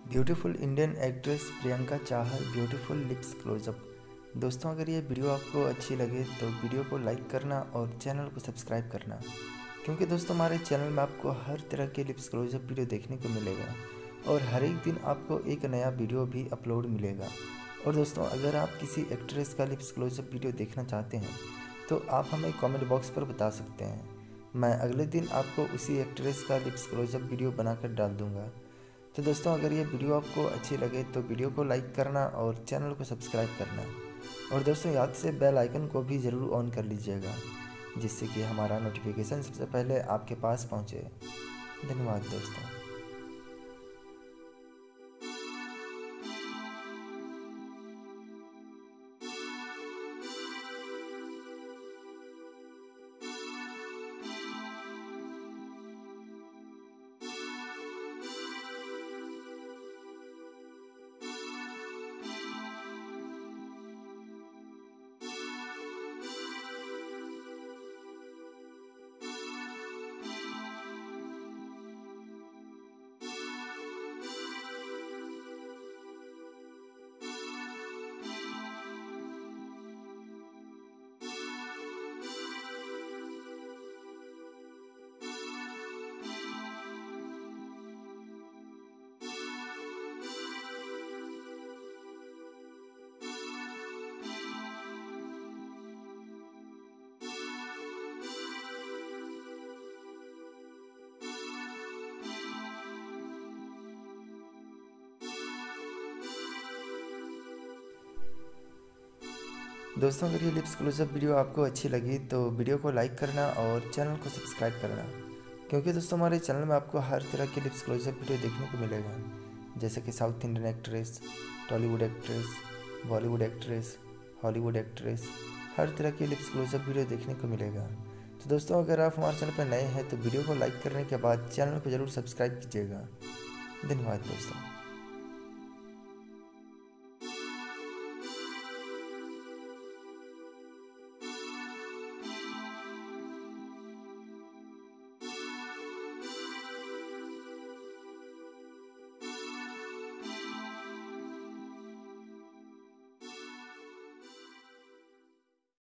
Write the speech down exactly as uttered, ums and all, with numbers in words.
Beautiful Indian actress Priyanka Chahar beautiful lips closeup. दोस्तों, अगर ये वीडियो आपको अच्छी लगे तो वीडियो को लाइक करना और चैनल को सब्सक्राइब करना, क्योंकि दोस्तों हमारे चैनल में आपको हर तरह के लिप्स क्लोजअप वीडियो देखने को मिलेगा और हर एक दिन आपको एक नया वीडियो भी अपलोड मिलेगा। और दोस्तों, अगर आप किसी एक्ट्रेस का लिप्स क्लोजअप वीडियो देखना चाहते हैं तो आप हमें कमेंट बॉक्स पर बता सकते हैं। मैं अगले दिन आपको उसी एक्ट्रेस का लिप्स क्लोजअप वीडियो बनाकर डाल दूँगा। तो दोस्तों, अगर ये वीडियो आपको अच्छी लगे तो वीडियो को लाइक करना और चैनल को सब्सक्राइब करना, और दोस्तों याद से बेल आइकन को भी ज़रूर ऑन कर लीजिएगा, जिससे कि हमारा नोटिफिकेशन सबसे पहले आपके पास पहुँचे। धन्यवाद दोस्तों। दोस्तों, अगर ये लिप्स क्लोजअप वीडियो आपको अच्छी लगी तो वीडियो को लाइक करना और चैनल को सब्सक्राइब करना, क्योंकि दोस्तों हमारे चैनल में आपको हर तरह के लिप्स क्लोजअप वीडियो देखने को मिलेगा, जैसे कि south Indian actress, Tollywood actress, Bollywood actress, Hollywood actress, हर तरह के लिप्स क्लोजअप वीडियो देखने को मिलेगा। तो दोस्तों, अगर आप हमारे चैनल पर नए हैं तो वीडियो को लाइक करने के बाद चैनल को ज़रूर सब्सक्राइब कीजिएगा। धन्यवाद दोस्तों।